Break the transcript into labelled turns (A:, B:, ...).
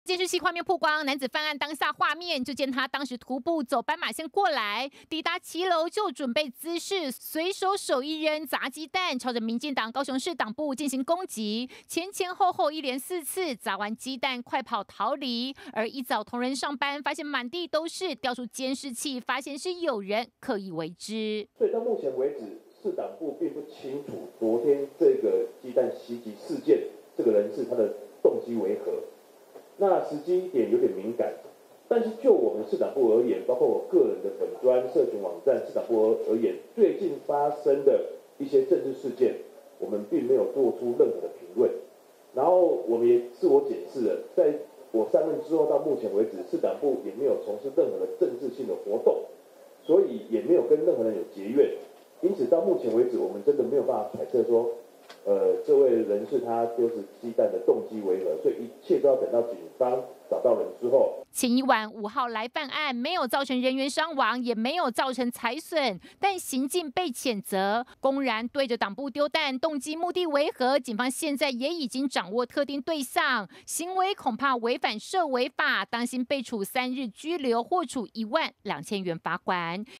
A: 监视器画面曝光，男子犯案当下画面，就见他当时徒步走斑马线过来，抵达骑楼就准备姿势，随手手一扔砸鸡蛋，朝着民进党高雄市党部进行攻击，前前后后一连4次，砸完鸡蛋快跑逃离。而一早同仁上班，发现满地都是，调出监视器，发现是有人刻意为之。
B: 所以到目前为止，市党部并不清楚昨天这个鸡蛋袭击事件，这个人是他的动机为何。那时机点有点敏感，但是就我们市党部而言，包括我个人的本专、社群网站市党部而言，最近发生的一些政治事件，我们并没有做出任何的评论。然后我们也自我检视了，在我上任之后到目前为止，市党部也没有从事任何的政治性的活动，所以也没有跟任何人有结怨。因此到目前为止，我们真的没有办法揣测说，这位人士他丢掷鸡蛋的动机为何，所以一切都要等到警方找到人之后。
A: 前一晚5号来犯案，没有造成人员伤亡，也没有造成财损，但行径被谴责，公然对着党部丢蛋，动机目的为何？警方现在也已经掌握特定对象，行为恐怕违反涉违法，当心被处3日拘留或处1万2千元罚款。